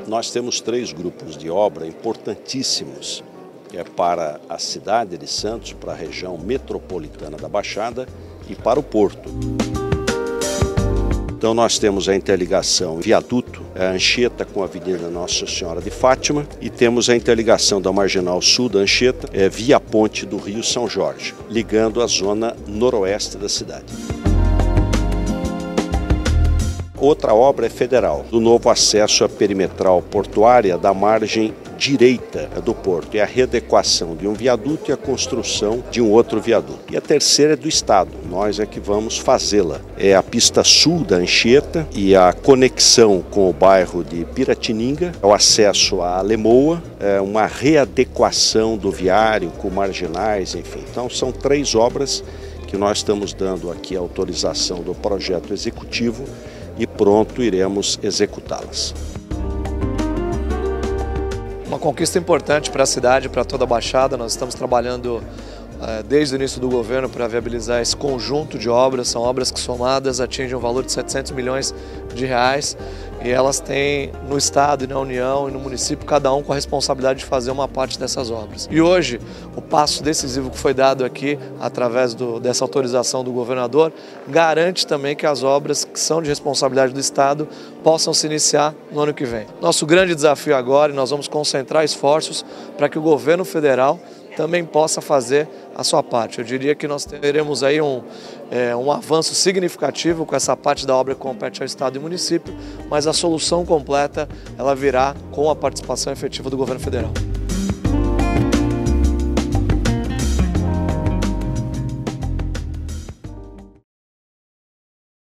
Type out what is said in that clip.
Nós temos 3 grupos de obra importantíssimos para a cidade de Santos, para a região metropolitana da Baixada e para o Porto. Então nós temos a interligação viaduto, a Anchieta com a Avenida Nossa Senhora de Fátima e temos a interligação da Marginal Sul da Anchieta via a ponte do Rio São Jorge, ligando a zona noroeste da cidade. Outra obra é federal, do novo acesso à perimetral portuária da margem direita do porto. É a readequação de um viaduto e a construção de um outro viaduto. E a terceira é do Estado, nós é que vamos fazê-la. É a pista sul da Anchieta e a conexão com o bairro de Piratininga, o acesso à Lemoa, uma readequação do viário com marginais, enfim. Então são 3 obras que nós estamos dando aqui a autorização do projeto executivo e pronto iremos executá-las. Uma conquista importante para a cidade, para toda a Baixada. Nós estamos trabalhando desde o início do governo para viabilizar esse conjunto de obras. São obras que somadas atingem um valor de 700 milhões de reais e elas têm no Estado e na União e no município, cada um com a responsabilidade de fazer uma parte dessas obras. E hoje, o passo decisivo que foi dado aqui, através dessa autorização do governador, garante também que as obras que são de responsabilidade do Estado possam se iniciar no ano que vem. Nosso grande desafio agora, e nós vamos concentrar esforços para que o governo federal também possa fazer a sua parte. Eu diria que nós teremos aí um avanço significativo com essa parte da obra que compete ao Estado e município, mas a solução completa ela virá com a participação efetiva do governo federal.